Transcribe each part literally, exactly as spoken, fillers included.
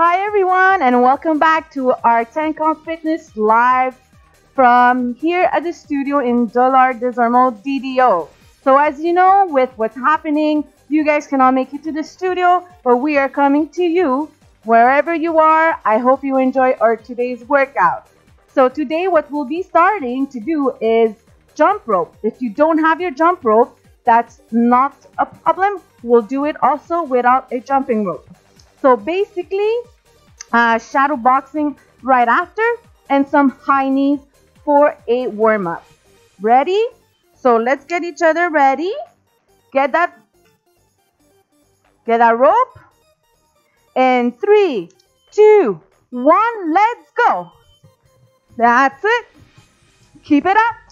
Hi everyone, and welcome back to our ten count fitness live from here at the studio in Dollard des Ormeaux D D O. So as you know, with what's happening, you guys cannot make it to the studio, but we are coming to you wherever you are. I hope you enjoy our today's workout. So today what we'll be starting to do is jump rope. If you don't have your jump rope, that's not a problem. We'll do it also without a jumping rope. So basically, uh, shadow boxing right after and some high knees for a warm-up. Ready? So let's get each other ready. Get that, get that rope. And three, two, one, let's go. That's it. Keep it up.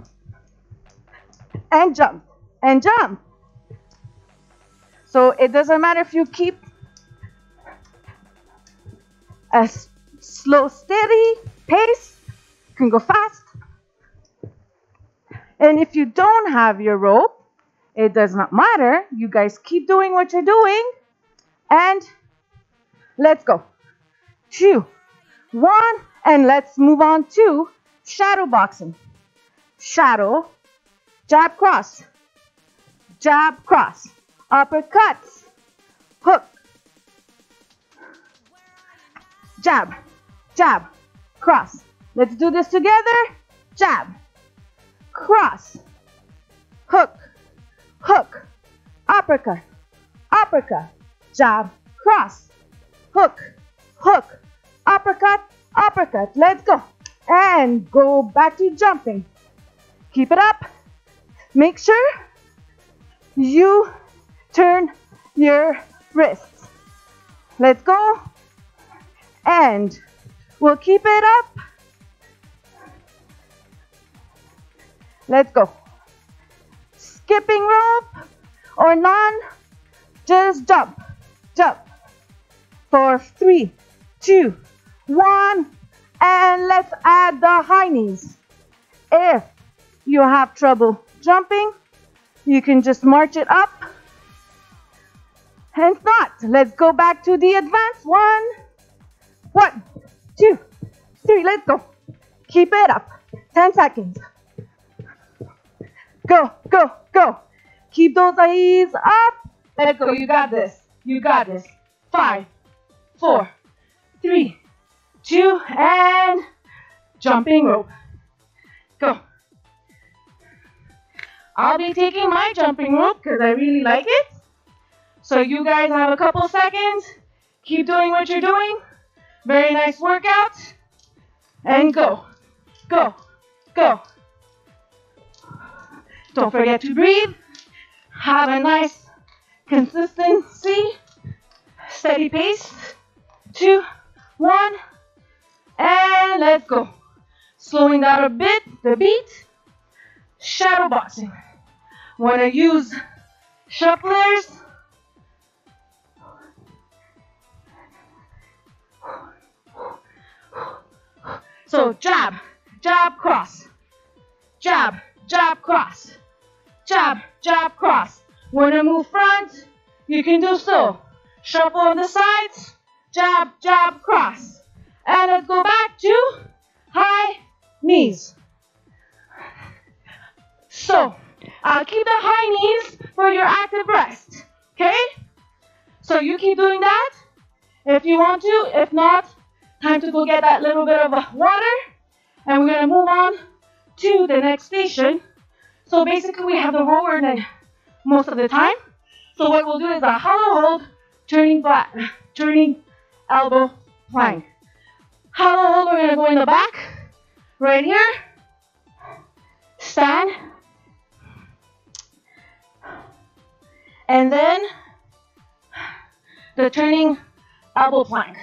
And jump. And jump. So it doesn't matter if you keep a slow, steady pace. You can go fast. And if you don't have your rope, it does not matter. You guys keep doing what you're doing. And let's go. Two, one, and let's move on to shadow boxing. Shadow, jab, cross. Jab, cross. Uppercuts. Hook. Jab, jab, cross. Let's do this together. Jab, cross, hook, hook, uppercut, uppercut, jab, cross, hook, hook, uppercut, uppercut. Let's go. And go back to jumping. Keep it up. Make sure you turn your wrists. Let's go. And we'll keep it up. Let's go. Skipping rope or none, just jump, jump. For three, two, one, and let's add the high knees. If you have trouble jumping, you can just march it up. And if not, let's go back to the advanced one. One, two, three, let's go. Keep it up. ten seconds. Go, go, go. Keep those eyes up. Let go. You got this. You got this. Five, four, three, two, and jumping rope. Go. I'll be taking my jumping rope because I really like it. So you guys have a couple seconds. Keep doing what you're doing. Very nice workout. And go, go, go. Don't forget to breathe. Have a nice consistency. Steady pace. Two, one, and let's go. Slowing down a bit, the beat. Shadow boxing. Want to use shufflers. So jab, jab, cross, jab, jab, cross, jab, jab, cross. Want to move front? You can do so. Shuffle on the sides, jab, jab, cross. And let's go back to high knees. So I'll keep the high knees for your active rest, okay? So you keep doing that if you want to. If not, time to go get that little bit of water, and we're gonna move on to the next station. So basically we have the rower most of the time. So what we'll do is a hollow hold, turning back, turning elbow plank. Hollow hold, we're gonna go in the back, right here. Stand. And then the turning elbow plank.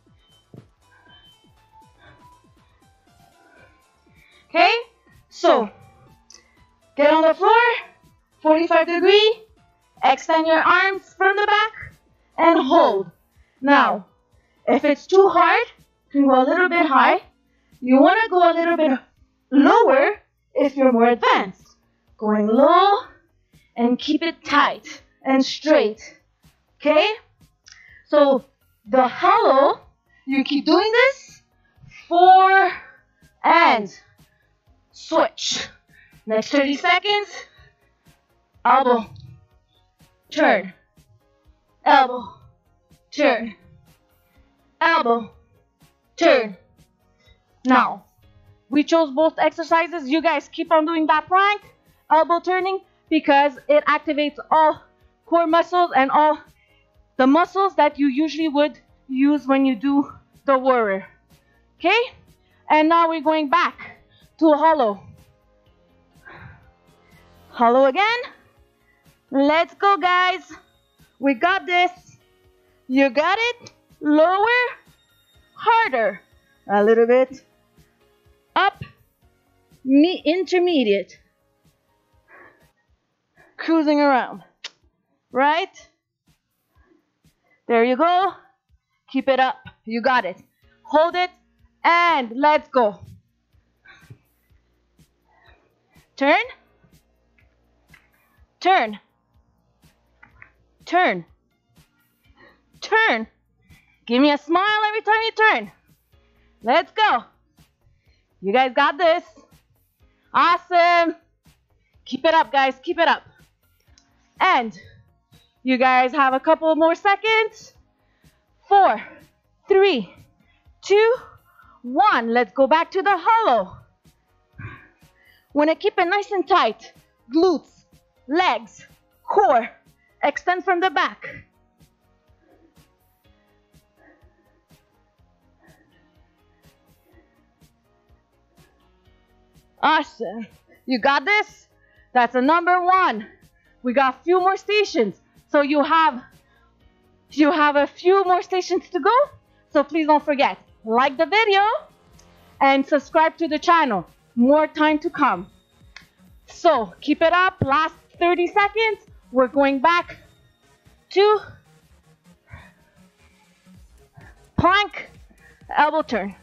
Okay, so get on the floor, forty-five degree, extend your arms from the back, and hold. Now, if it's too hard, you can go a little bit high. You want to go a little bit lower if you're more advanced. Going low, and keep it tight and straight. Okay, so the hollow You keep doing this. Four, and switch. Next thirty seconds. Elbow, turn, elbow, turn, elbow, turn. Now, we chose both exercises. You guys keep on doing that plank, elbow turning, because it activates all core muscles and all the muscles that you usually would use when you do the warrior. Okay? And now we're going back to a hollow. Hollow again. Let's go, guys. We got this. You got it. Lower, harder. A little bit. Up, me intermediate. Cruising around. Right? There you go. Keep it up. You got it. Hold it. And let's go. Turn. Turn. Turn. Turn. Give me a smile every time you turn. Let's go. You guys got this. Awesome. Keep it up, guys. Keep it up. And you guys have a couple more seconds. Four, three, two, one. Let's go back to the hollow. Want to keep it nice and tight. Glutes, legs, core. Extend from the back. Awesome. You got this? That's a number one. We got a few more stations. So you have, you have a few more stations to go. So please don't forget, like the video and subscribe to the channel. More time to come. So keep it up. Last thirty seconds. We're going back to plank, elbow turn.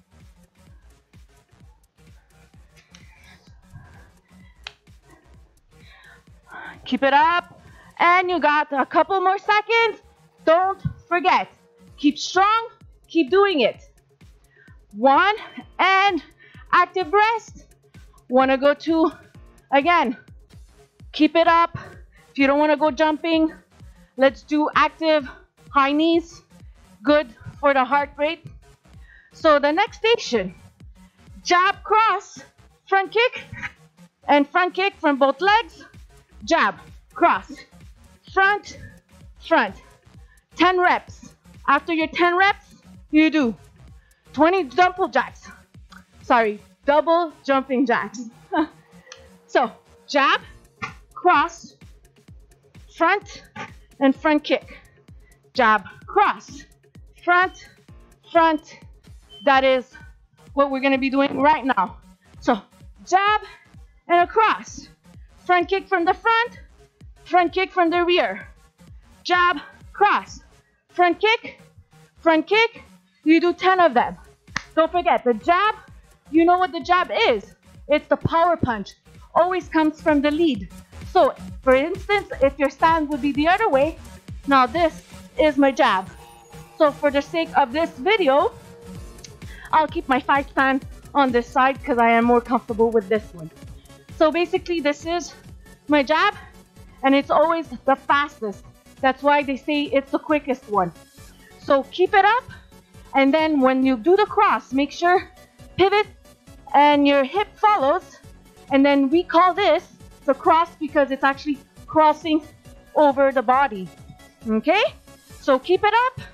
Keep it up. And you got a couple more seconds. Don't forget. Keep strong. Keep doing it. One. And active rest. Want to go to, again, keep it up. If you don't want to go jumping, let's do active high knees. Good for the heart rate. So the next station, jab, cross, front kick, and front kick from both legs. Jab, cross, front, front. ten reps. After your ten reps, you do twenty double jacks. Sorry, double jumping jacks. So, jab, cross, front, and front kick. Jab, cross, front, front. That is what we're going to be doing right now. So, jab and a cross. Front kick from the front, front kick from the rear. Jab, cross, front kick, front kick. You do ten of them. Don't forget, the jab, you know what the jab is. It's the power punch. Always comes from the lead. So, for instance, if your stand would be the other way, now this is my jab. So, for the sake of this video, I'll keep my five stand on this side because I am more comfortable with this one. So basically, this is my jab, and it's always the fastest. That's why they say it's the quickest one. So keep it up, and then when you do the cross, make sure pivot and your hip follows, and then we call this the cross because it's actually crossing over the body. Okay? So keep it up,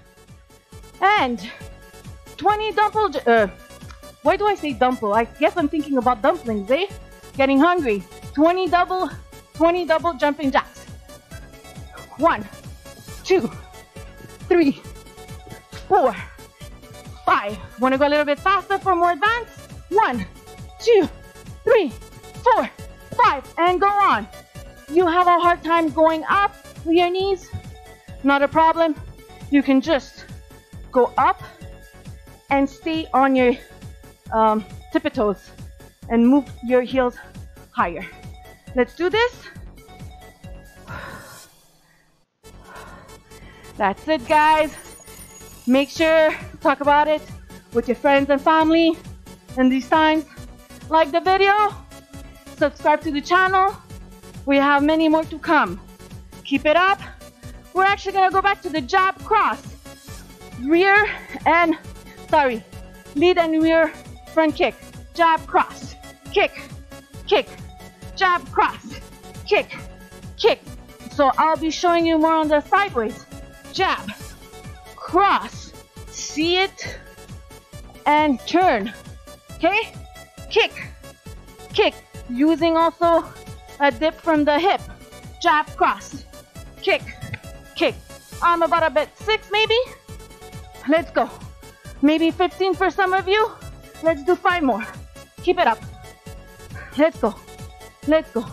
and twenty dumbbell, uh, why do I say dumbbell? I guess I'm thinking about dumplings, eh? Getting hungry. twenty double, twenty double jumping jacks. One, two, three, four, five. Want to go a little bit faster for more advanced? One, two, three, four, five, and go on. You have a hard time going up with your knees? Not a problem. You can just go up and stay on your um, tippy toes and move your heels higher. Let's do this. That's it, guys. Make sure, talk about it with your friends and family in these times. Like the video, subscribe to the channel. We have many more to come. Keep it up. We're actually gonna go back to the jab cross. Rear and, sorry, lead and rear front kick. Jab cross, kick, kick, jab cross, kick, kick. So I'll be showing you more on the sideways. Jab, cross, see it, and turn. Okay? Kick, kick, using also a dip from the hip. Jab, cross, kick, kick. I'm about a bit six maybe. Let's go. Maybe fifteen for some of you. Let's do five more. Keep it up. Let's go. Let's go.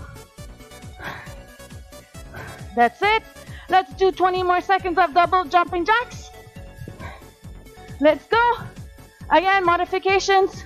That's it. Let's do twenty more seconds of double jumping jacks. Let's go. Again, modifications.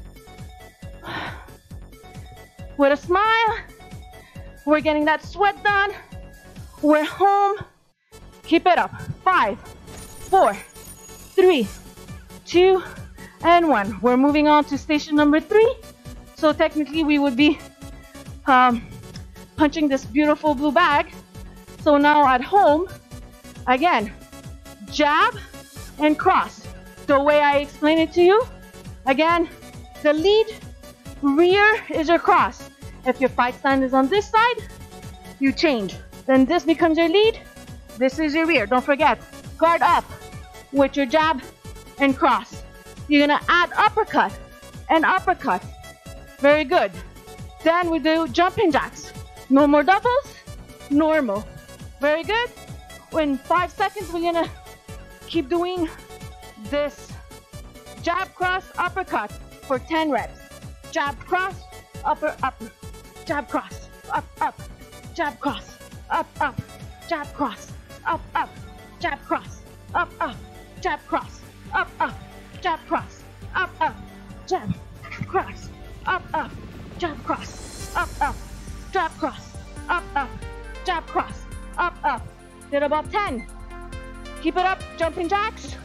With a smile. We're getting that sweat done. We're home. Keep it up. Five, four, three, two, and one. We're moving on to station number three. So technically we would be um, punching this beautiful blue bag. So now at home, again, jab and cross. The way I explain it to you, again, the lead, rear is your cross. If your fight stand is on this side, you change. Then this becomes your lead, this is your rear. Don't forget, guard up with your jab and cross. You're gonna add uppercut and uppercut. Very good. Then we do jumping jacks. No more doubles, normal. Very good. In five seconds, we're gonna keep doing this jab, cross, uppercut for ten reps. Jab, cross, upper, upper. Jab, cross, up, up. Jab, cross, up, up. Jab, cross, up, up. Jab, cross, up, up. Jab, cross, up, up. Jab, cross, up, up. Jab, cross, up, up. Jab, cross, up, up. Jab, cross, up, up. Jab, cross, up, up. Did about ten. Keep it up, jumping jacks.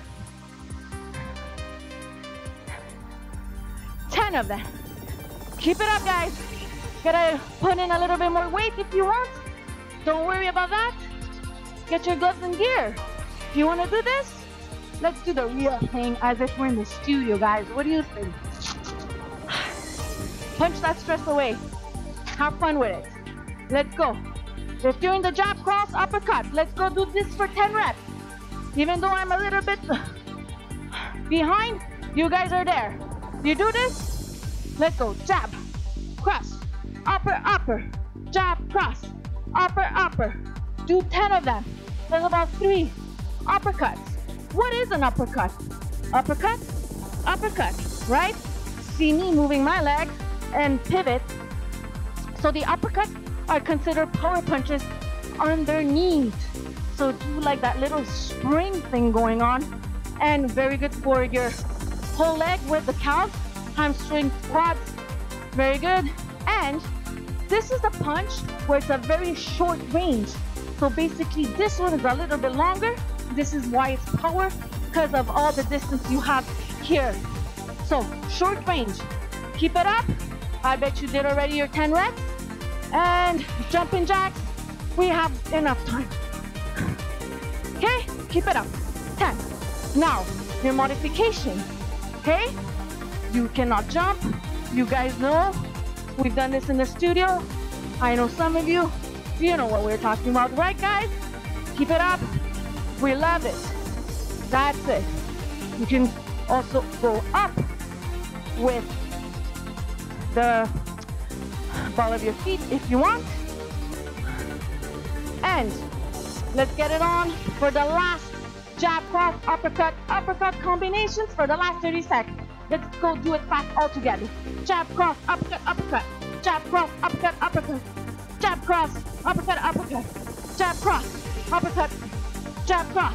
ten of them. Keep it up, guys. Gotta put in a little bit more weight if you want. Don't worry about that. Get your gloves and gear. If you want to do this, let's do the real thing as if we're in the studio, guys. What do you think? Punch that stress away. Have fun with it. Let's go. If you're in the jab, cross, uppercut, let's go do this for ten reps. Even though I'm a little bit behind, you guys are there. You do this? Let's go. Jab, cross, upper, upper, jab, cross, upper, upper. Do ten of them. There's about three uppercuts. What is an uppercut? Uppercut, uppercut, right? See me moving my leg and pivot. So the uppercuts are considered power punches underneath. So do like that little spring thing going on, and very good for your whole leg with the calves, hamstring, quads. Very good. And this is the punch where it's a very short range. So basically this one is a little bit longer. This is why it's power, because of all the distance you have here. So short range. Keep it up. I bet you did already your ten reps. And jumping jacks, we have enough time. Okay, keep it up. ten. Now, your modification. Okay, you cannot jump. You guys know, we've done this in the studio. I know some of you, you know what we're talking about, right guys? Keep it up. We love it. That's it. You can also go up with the ball of your feet if you want. And let's get it on for the last jab, cross, uppercut, uppercut combinations for the last thirty seconds. Let's go do it fast all together. Jab, cross, uppercut, uppercut. Jab, cross, uppercut, uppercut. Jab, cross, uppercut, uppercut. Jab, cross, uppercut. Jab, cross.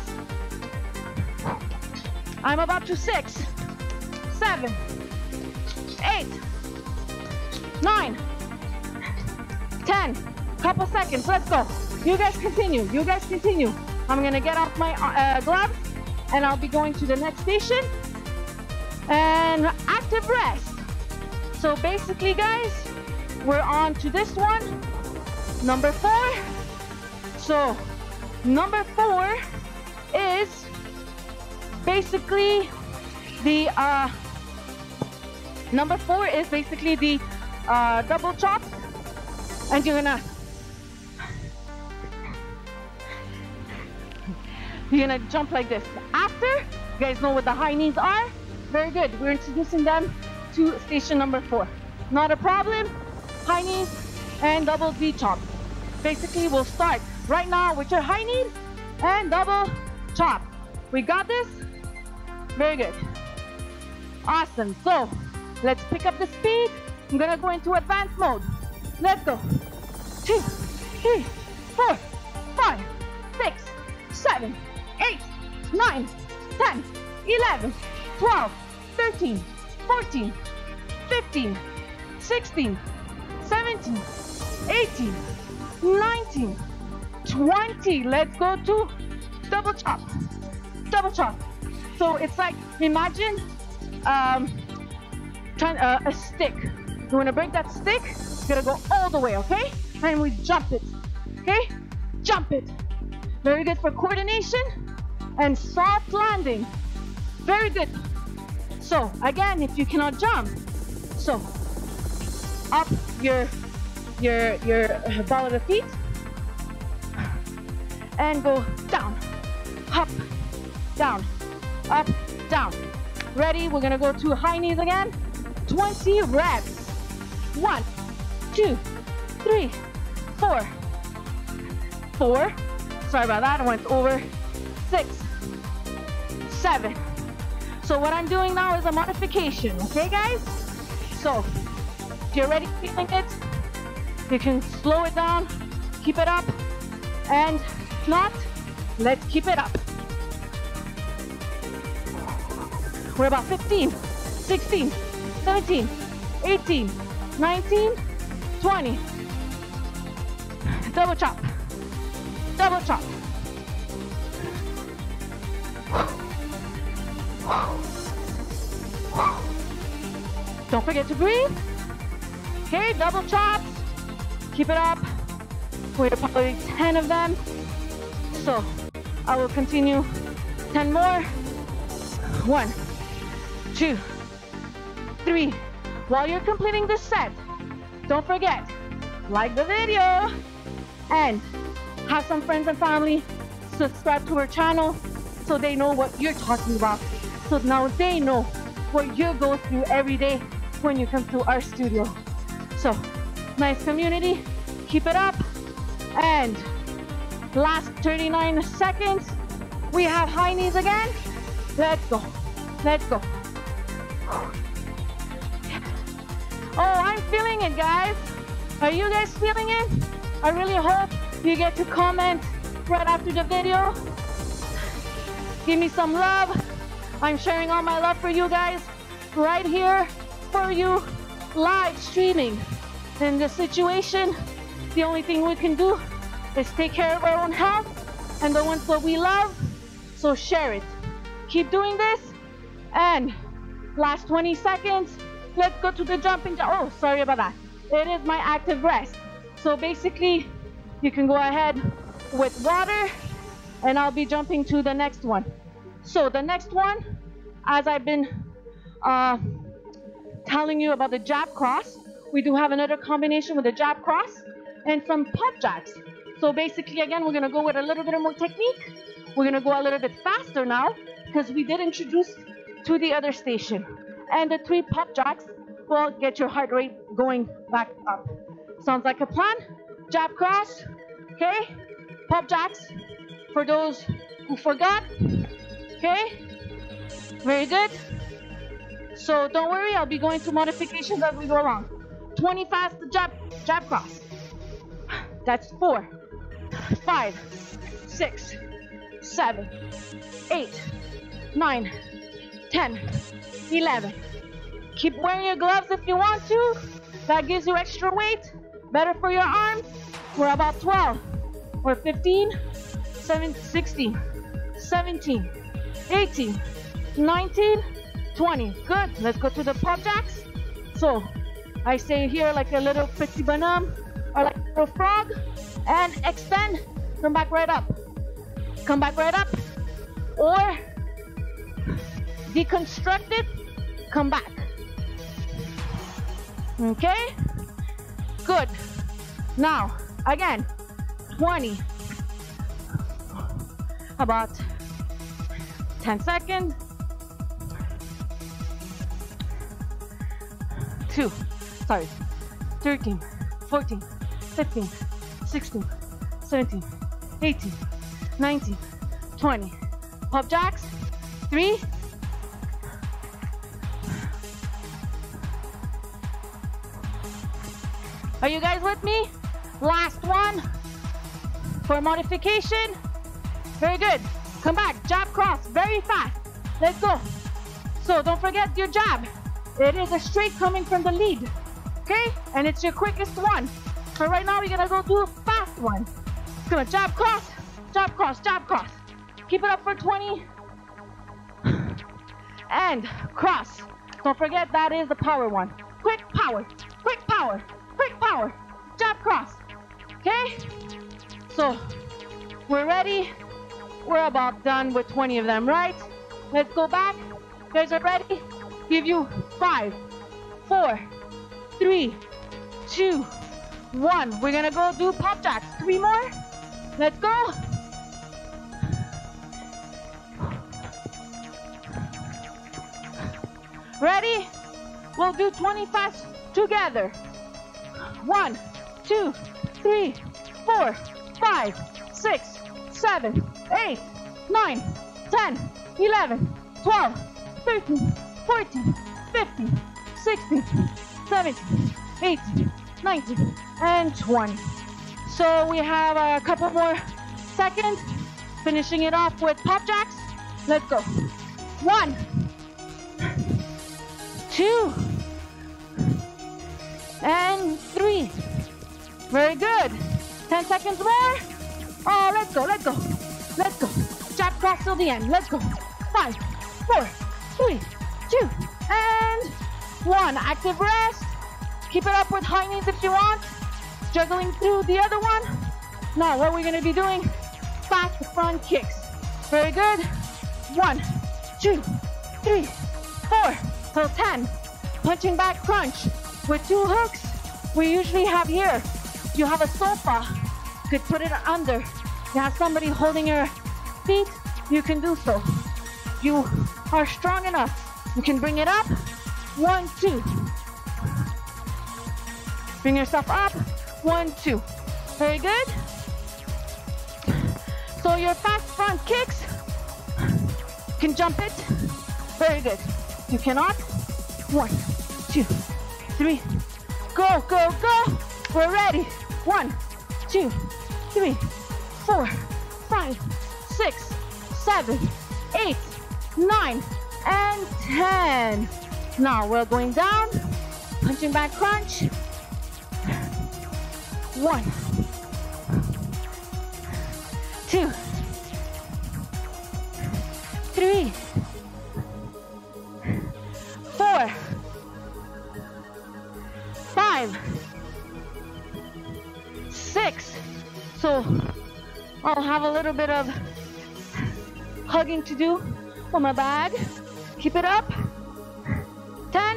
I'm about to six, seven, eight, nine, ten. Couple seconds. Let's go. You guys continue. You guys continue. I'm gonna get off my uh, gloves and I'll be going to the next station. And active rest. So basically, guys, we're on to this one, number four. So number four is basically the uh, number four is basically the uh, double chops, and you're gonna you're gonna jump like this. After, you guys know what the high knees are. Very good. We're introducing them to station number four. Not a problem. High knees and double D chop. Basically, we'll start right now with your high knee and double chop. We got this? Very good. Awesome. So let's pick up the speed. I'm gonna go into advanced mode. Let's go. Two, three, four, five, six, seven, eight, nine, ten, eleven, twelve, thirteen, fourteen, fifteen, sixteen, seventeen, eighteen, nineteen, twenty. Let's go to double chop. Double chop. So it's like, imagine um, trying uh, a stick. You want to break that stick, you're gonna go all the way, okay? And we jump it, okay? Jump it. Very good for coordination and soft landing. Very good. So again, if you cannot jump, so up your your your ball of the feet and go down, up, down, up, down. Ready? We're gonna go to high knees again. twenty reps. One, two, three, four, four. Sorry about that. I went over. Six, seven. So what I'm doing now is a modification. Okay, guys? So if you're already feeling it, you can slow it down, keep it up, and if not, let's keep it up. We're about fifteen, sixteen, seventeen, eighteen, nineteen, twenty. Double chop. Double chop. Don't forget to breathe. Okay, double chops. Keep it up. We're probably ten of them. So I will continue ten more. One, two, three. While you're completing this set, don't forget, like the video and have some friends and family subscribe to our channel so they know what you're talking about. So now they know what you go through every day when you come to our studio. So, nice community, keep it up. And last thirty-nine seconds, we have high knees again. Let's go, let's go. Oh, I'm feeling it, guys. Are you guys feeling it? I really hope you get to comment right after the video. Give me some love. I'm sharing all my love for you guys right here for you, live streaming. In this situation, the only thing we can do is take care of our own health and the ones that we love. So share it. Keep doing this. And last twenty seconds, let's go to the jumping jack. Oh, sorry about that. It is my active rest. So basically, you can go ahead with water and I'll be jumping to the next one. So the next one, as I've been uh, telling you about the jab cross, we do have another combination with the jab cross and some pop jacks. So basically, again, we're gonna go with a little bit more technique. We're gonna go a little bit faster now because we did introduce to the other station. And the three pop jacks will get your heart rate going back up. Sounds like a plan? Jab cross, okay? Pop jacks for those who forgot, okay? Very good. So don't worry, I'll be going through modifications as we go along. twenty fast jab, jab cross. That's four, five, six, seven, eight, nine, ten, eleven. Keep wearing your gloves if you want to. That gives you extra weight. Better for your arms. We're about twelve. We're fifteen, seventeen, sixteen, seventeen, eighteen, nineteen, twenty. Good. Let's go to the pop jacks. So I stay here like a little petit bonhomme or like a little frog and extend. Come back right up. Come back right up. Or deconstruct it. Come back. Okay? Good. Now, again, twenty. About ten seconds. Two. Sorry. thirteen, fourteen, fifteen, sixteen, seventeen, eighteen, nineteen, twenty. Pop jacks. Three. Are you guys with me? Last one for modification. Very good. Come back, jab cross, very fast. Let's go. So don't forget your jab. It is a straight coming from the lead, okay? And it's your quickest one. So right now we're gonna go do a fast one. Come on, jab cross, jab cross, jab cross. Keep it up for twenty. And cross. Don't forget that is the power one. Quick power, quick power. Quick power, jab cross, okay? So, we're ready. We're about done with twenty of them, right? Let's go back. You guys are ready? Give you five, four, three, two, one. We're gonna go do pop jacks. Three more. Let's go. Ready? We'll do twenty fast together. One, two, three, four, five, six, seven, eight, nine, ten, eleven, twelve, thirteen, fourteen, fifteen, sixteen, seventeen, eighteen, nineteen, and twenty. So we have a couple more seconds, finishing it off with pop jacks. Let's go. One, two, and three. Very good. ten seconds more. Oh, let's go, let's go. Let's go. Jab cross till the end. Let's go. Five, four, three, two, and one. Active rest. Keep it up with high knees if you want. Juggling through the other one. Now, what we're going to be doing, fast front kicks. Very good. One, two, three, four, till ten. Punching back crunch. With two hooks, we usually have here, you have a sofa, you could put it under. You have somebody holding your feet, you can do so. You are strong enough, you can bring it up. One, two. Bring yourself up. One, two. Very good. So your fast front kicks, you can jump it. Very good. You cannot. One, two, three, go, go, go. We're ready. One, two, three, four, five, six, seven, eight, nine, and ten. Now we're going down, punching back crunch. One, two, three, four, five, six. So I'll have a little bit of hugging to do for my bag. Keep it up. ten,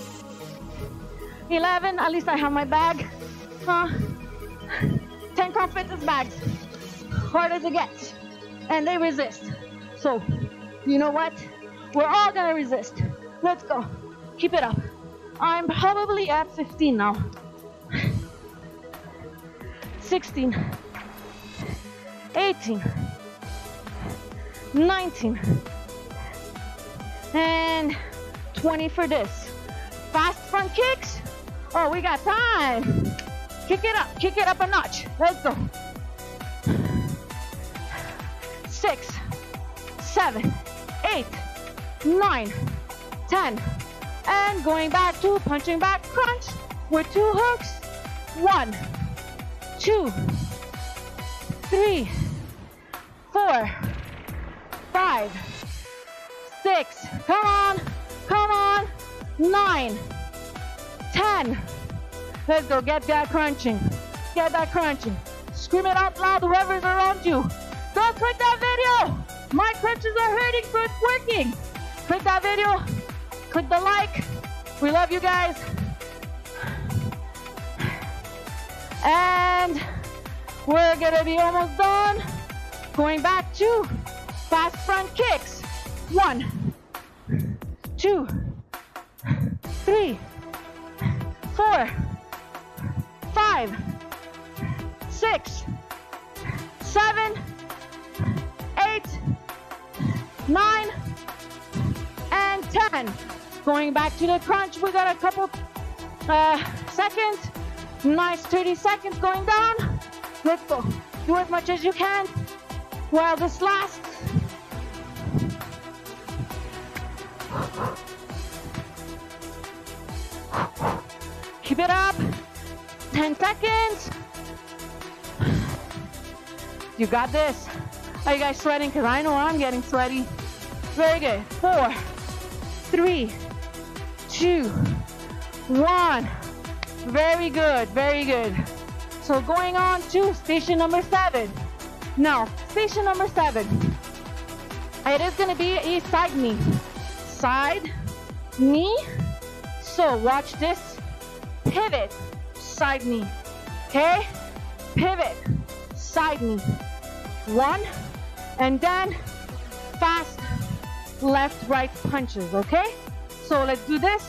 eleven, at least I have my bag. Uh, ten Count Fitness bags. Hard as it gets. And they resist. So, you know what? We're all gonna resist. Let's go. Keep it up. I'm probably at fifteen now. sixteen, eighteen, nineteen, and twenty for this. Fast front kicks. Oh, we got time. Kick it up, kick it up a notch. Let's go. Six, seven, eight, nine, ten. And going back to punching back crunch with two hooks. One, two, three, four, five, six, come on, come on, nine, ten. Let's go, get that crunching, get that crunching. Scream it out loud, whoever's around you. Don't quit that video. My crunches are hurting, so it's working. Click that video, click the like. We love you guys. And we're gonna be almost done. Going back to fast front kicks. One, two, three, four, five, six, seven, eight, nine, and ten. Going back to the crunch, we got a couple uh, seconds. Nice thirty seconds going down. Let's go. Do as much as you can while this lasts. Keep it up. ten seconds. You got this. Are you guys sweating? Because I know I'm getting sweaty. Very good. Four, three, two, one. Very good, very good. So going on to station number seven. Now, station number seven. It is going to be a side knee. Side knee. So watch this. Pivot, side knee. Okay? Pivot, side knee. One, and then fast left, right punches. Okay? So let's do this.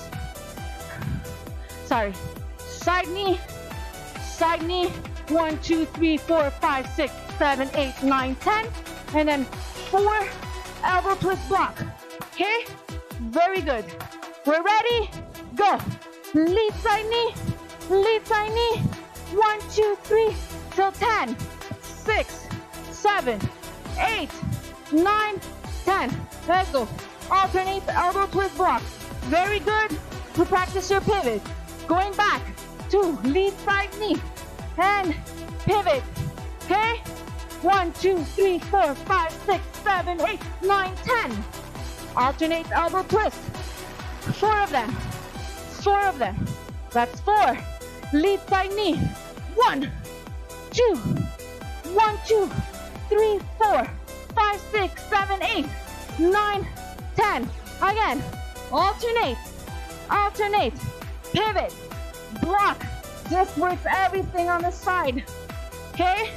Sorry. Side knee, side knee, one, two, three, four, five, six, seven, eight, nine, ten, and then four elbow twist block. Okay? Very good. We're ready? Go. Lead side knee, lead side knee, one, two, three, till ten, six, seven, eight, nine, ten. Let's go. Alternate elbow twist block. Very good to practice your pivot. Going back to lead side knee and pivot. Okay? One, two, three, four, five, six, seven, eight, nine, ten. Alternate elbow twist. Four of them. Four of them. That's four. Lead side knee. One, two, one, two, three, four, five, six, seven, eight, nine, ten. Again. Alternate. Alternate. Pivot. Block. This works everything on the side. Okay?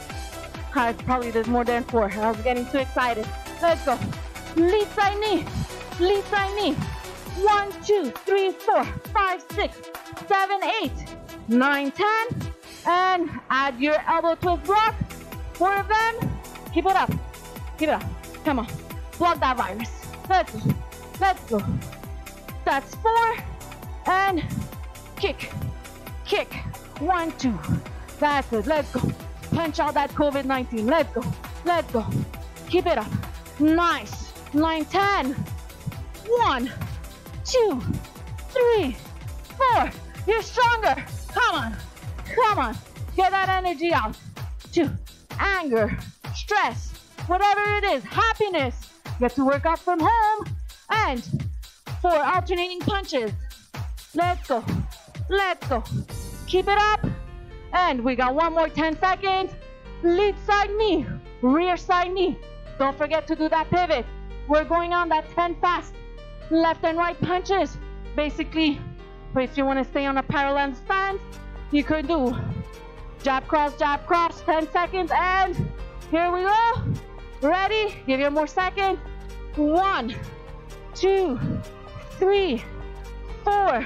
I probably did more than four. I was getting too excited. Let's go. Lead side knee. Lead side knee. One, two, three, four, five, six, seven, eight, nine, ten. And add your elbow twist block. Four of them. Keep it up. Keep it up. Come on. Block that virus. Let's go. Let's go. That's four. And kick. Kick. One, two. That's it. Let's go. Punch out that COVID nineteen. Let's go. Let's go. Keep it up. Nice. Nine, ten. One, two, three, four. You're stronger. Come on. Come on. Get that energy out. Two. Anger. Stress. Whatever it is. Happiness. Get to work out from home. And four alternating punches. Let's go. Let's go. Keep it up. And we got one more ten seconds. Lead side knee. Rear side knee. Don't forget to do that pivot. We're going on that ten fast. Left and right punches. Basically, if you want to stay on a parallel stance, you could do jab, cross, jab, cross. ten seconds. And here we go. Ready? Give you more seconds. One, two, three, four,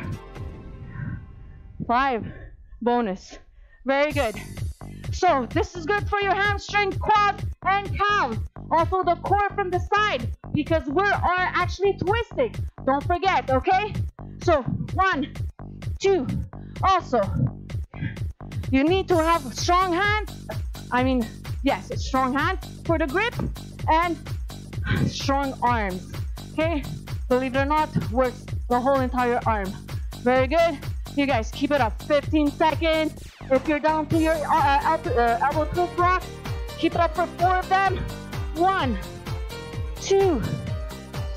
five. Bonus. Very good. So this is good for your hamstring, quad, and calves. Also the core from the side, because we are actually twisting. Don't forget, okay? So one, two. Also, you need to have strong hands. I mean, yes, strong hands for the grip and strong arms. Okay? Believe it or not, works the whole entire arm. Very good. You guys keep it up. fifteen seconds. If you're down to your uh, elbow, uh, elbow twist blocks, keep it up for four of them. One, two,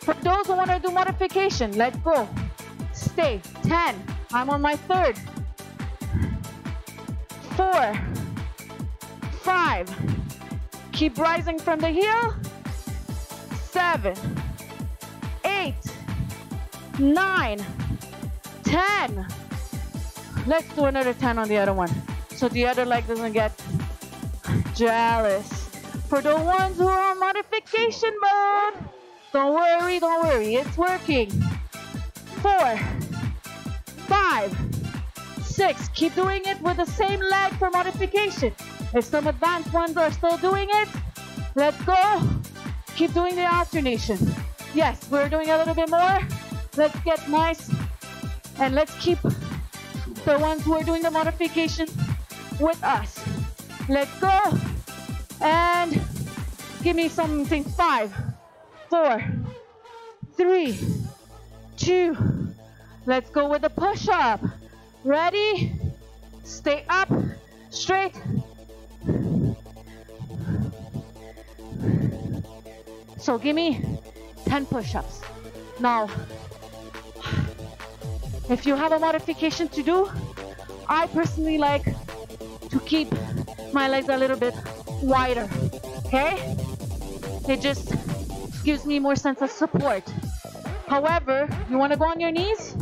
For those who want to do modification, let's go. Stay. ten. I'm on my third. Four. Five. Keep rising from the heel. Seven. Eight. Nine. Ten. Let's do another ten on the other one, so the other leg doesn't get jealous. For the ones who are on modification mode, don't worry, don't worry, it's working. Four, five, six. Keep doing it with the same leg for modification. If some advanced ones are still doing it, let's go. Keep doing the alternation. Yes, we're doing a little bit more. Let's get nice, and let's keep the ones who are doing the modification with us. Let's go. And give me something. Five, four, three, two. Let's go with the push-up. Ready? Stay up, straight. So give me ten push-ups. Now, if you have a modification to do, I personally like to keep my legs a little bit wider, okay? It just gives me more sense of support. However, you want to go on your knees?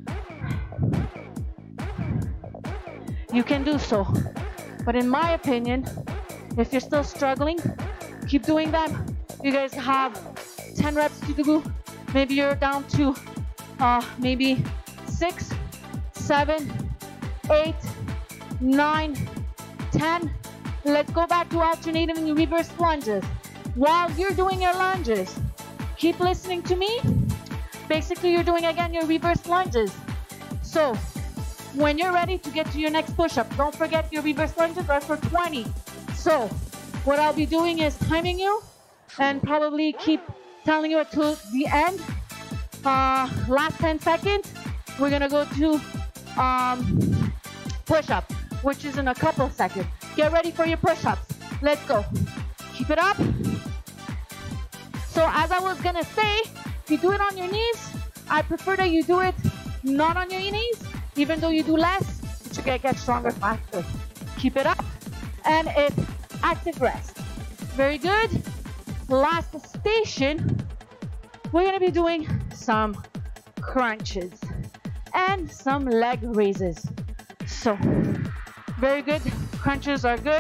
You can do so. But in my opinion, if you're still struggling, keep doing that. You guys have ten reps to do. Maybe you're down to uh, maybe six, seven, eight, nine, ten. Let's go back to alternating reverse lunges. While you're doing your lunges, keep listening to me. Basically, you're doing again your reverse lunges. So when you're ready to get to your next push-up, don't forget your reverse lunges are for twenty. So what I'll be doing is timing you and probably keep telling you until the end. Uh, last ten seconds, we're gonna go to um, push-up, which is in a couple seconds. Get ready for your push-ups. Let's go. Keep it up. So as I was gonna say, if you do it on your knees, I prefer that you do it not on your knees. Even though you do less, you get, get stronger faster. Keep it up. And it's active rest. Very good. Last station, we're gonna be doing some crunches and some leg raises. So, very good. Crunches are good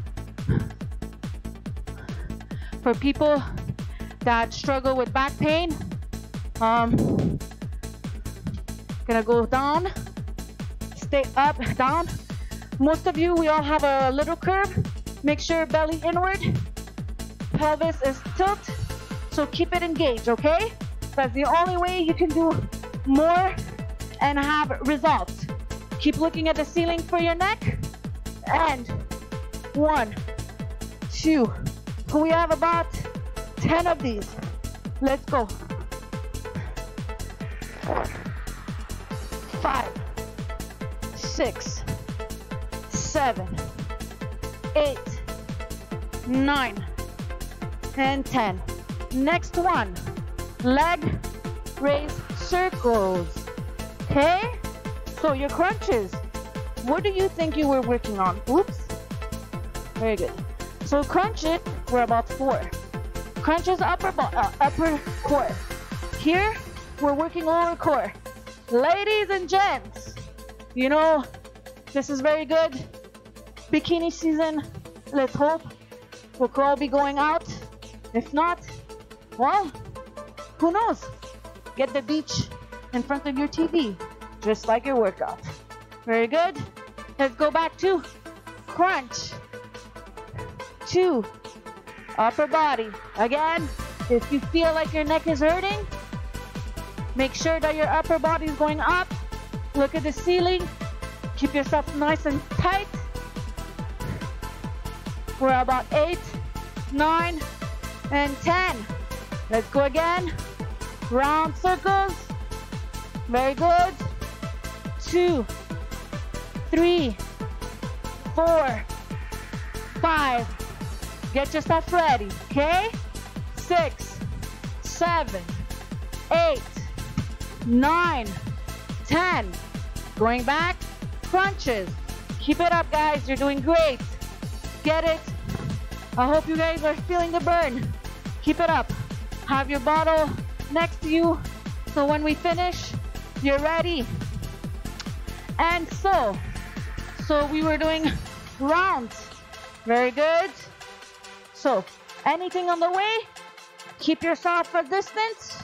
for people that struggle with back pain. Um, gonna go down, stay up, down. Most of you, we all have a little curve. Make sure belly inward, pelvis is tilt, so keep it engaged, okay? That's the only way you can do more and have results. Keep looking at the ceiling for your neck. And one, two. We have about ten of these. Let's go. Four, five, six, seven, eight, nine, and ten. Next one, leg raise circles. Okay? So your crunches, what do you think you were working on? Oops. Very good. So crunches, we're about four. Crunches upper, uh, upper core. Here, we're working lower core. Ladies and gents, you know, this is very good. Bikini season, let's hope we'll all be going out. If not, well, who knows? Get the beach in front of your T V, just like your workout. Very good. Let's go back to crunch. Two, upper body. Again, if you feel like your neck is hurting, make sure that your upper body is going up. Look at the ceiling. Keep yourself nice and tight. We're about eight, nine, and ten. Let's go again. Round circles. Very good. Two, three, four, five. Get yourself ready, okay? Six, seven, eight, nine, ten. Going back, crunches. Keep it up, guys. You're doing great. Get it? I hope you guys are feeling the burn. Keep it up. Have your bottle next to you, so when we finish, you're ready. And so, so we were doing rounds. Very good. So, anything on the way, keep yourself a distance.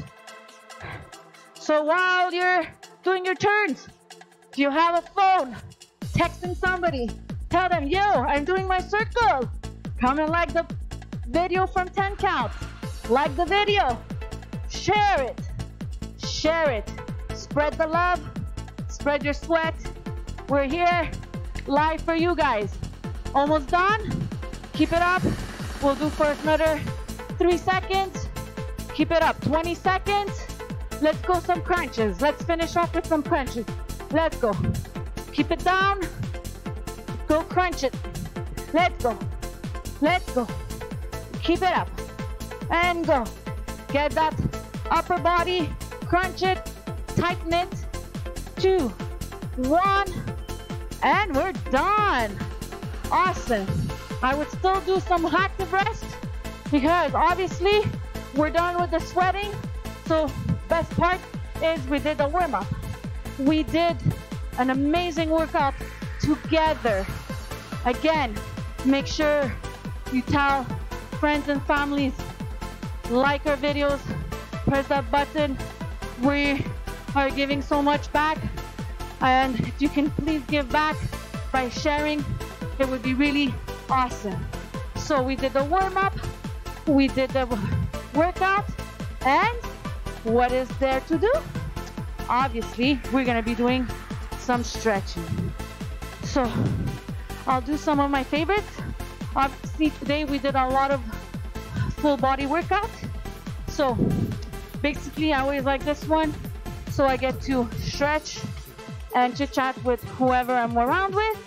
So while you're doing your turns, if you have a phone, texting somebody, tell them, yo, I'm doing my circle. Come and like the video from ten count. Like the video. Share it. Share it. Spread the love. Spread your sweat. We're here live for you guys. Almost done. Keep it up. We'll do for another three seconds. Keep it up. twenty seconds. Let's go some crunches. Let's finish off with some crunches. Let's go. Keep it down. Go crunch it. Let's go. Let's go. Keep it up. And go. Get that upper body. Crunch it. Tighten it. Two. One. And we're done. Awesome. I would still do some active rest because obviously we're done with the sweating. So best part is we did the warm-up. We did an amazing workout together. Again, make sure you tell friends and families, like our videos, press that button. We are giving so much back, and if you can please give back by sharing, it would be really awesome. So we did the warm-up, we did the workout, and what is there to do? Obviously, we're gonna be doing some stretching. So I'll do some of my favorites. Obviously, today we did a lot of full body workout. So basically, I always like this one. So I get to stretch and chit chat with whoever I'm around with.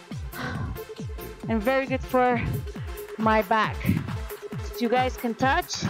And very good for my back. So you guys can touch.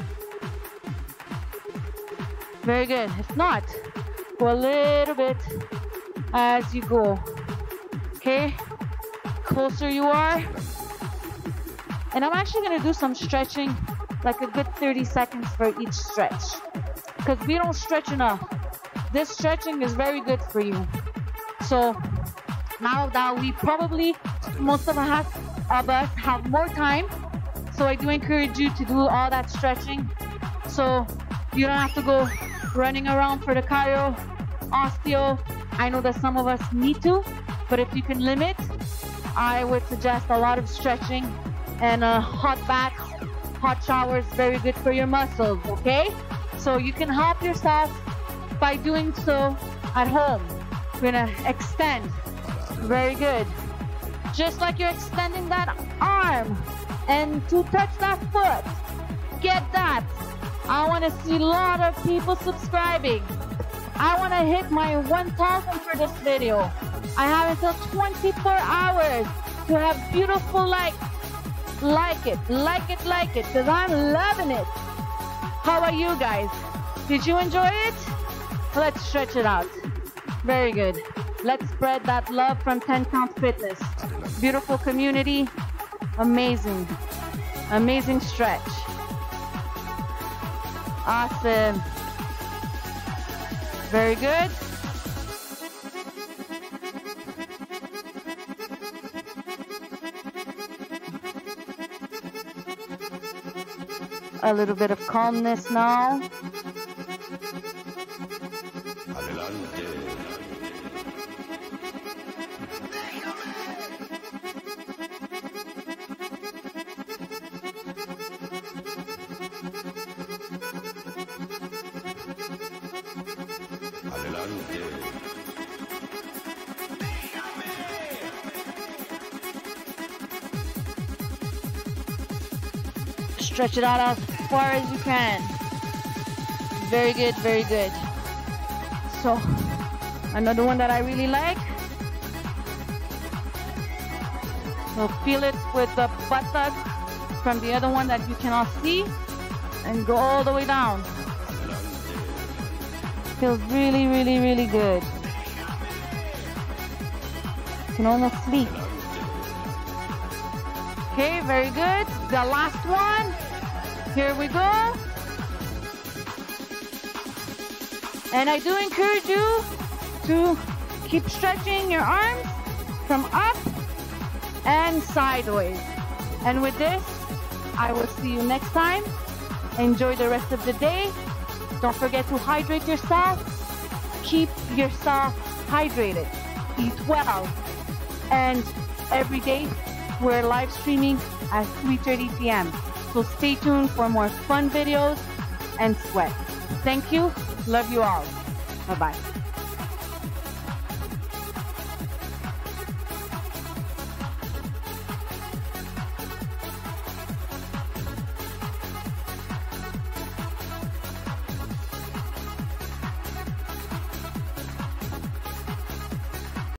Very good. If not, go a little bit as you go. Okay? Closer you are. And I'm actually going to do some stretching, like a good thirty seconds for each stretch, because we don't stretch enough. This stretching is very good for you. So now that we probably, most of us, of us have more time, so I do encourage you to do all that stretching, so you don't have to go running around for the cardio, osteo. I know that some of us need to, but if you can limit, I would suggest a lot of stretching and a hot bath, hot showers, very good for your muscles, okay? So you can help yourself by doing so at home. We're gonna extend, very good. Just like you're extending that arm and to touch that foot, get that. I wanna see a lot of people subscribing. I wanna hit my one thousand for this video. I have until twenty-four hours to have beautiful likes. Like it, like it, like it, because I'm loving it. How about you guys? Did you enjoy it? Let's stretch it out. Very good. Let's spread that love from ten count Fitness. Beautiful community. Amazing. Amazing stretch. Awesome. Very good. A little bit of calmness now. Stretch it out as far as you can. Very good, very good. So, another one that I really like. So feel it with the buttock from the other one that you cannot see, and go all the way down. Feels really, really, really good. You can almost sleep. Okay, very good. The last one. Here we go. And I do encourage you to keep stretching your arms from up and sideways. And with this, I will see you next time. Enjoy the rest of the day. Don't forget to hydrate yourself. Keep yourself hydrated. Eat well. And every day, we're live streaming at three thirty p m So stay tuned for more fun videos and sweat. Thank you. Love you all. Bye-bye.